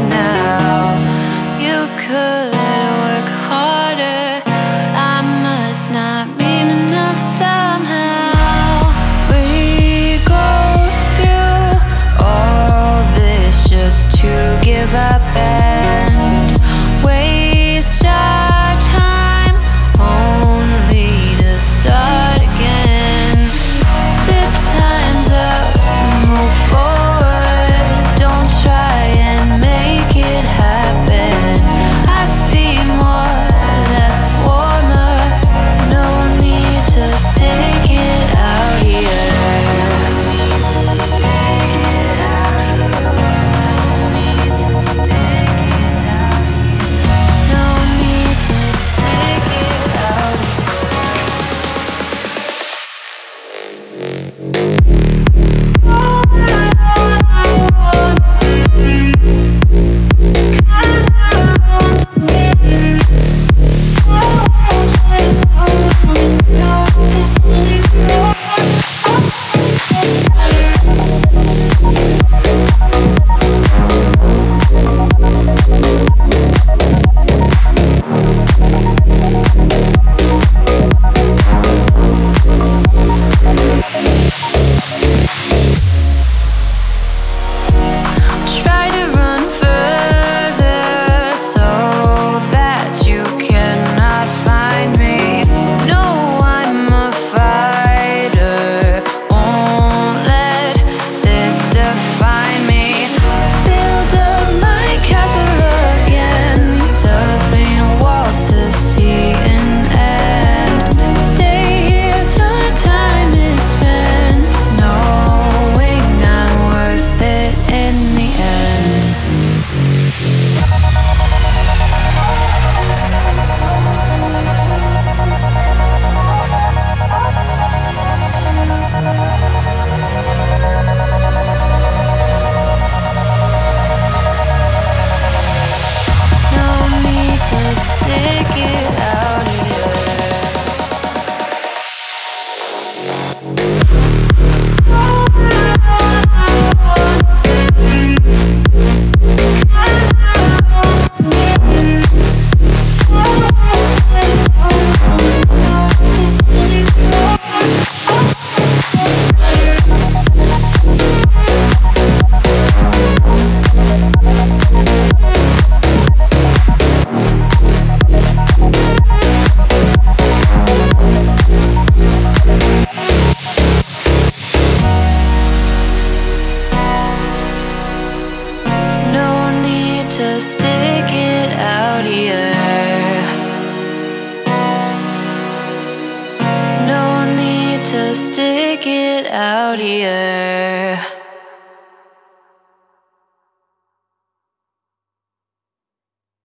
now. You could work harder, I must not mean enough somehow. We go through all this just to give up and waste our time, only to start again. The time's up, move forward, don't try and make it happen. I see more that's warmer, no need to stick it out here. To stick it out here. No need to stick it out here.